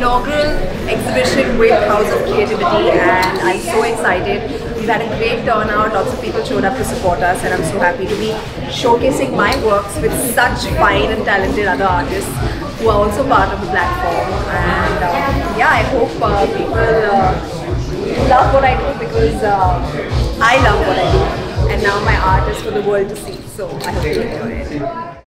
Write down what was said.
inaugural exhibition with House of Creativity, and I'm so excited. We've had a great turnout, lots of people showed up to support us, and I'm so happy to be showcasing my works with such fine and talented other artists who are also part of the platform. And yeah, I hope people love what I do, because I love what I do, and now my art is for the world to see, so I hope you enjoy it.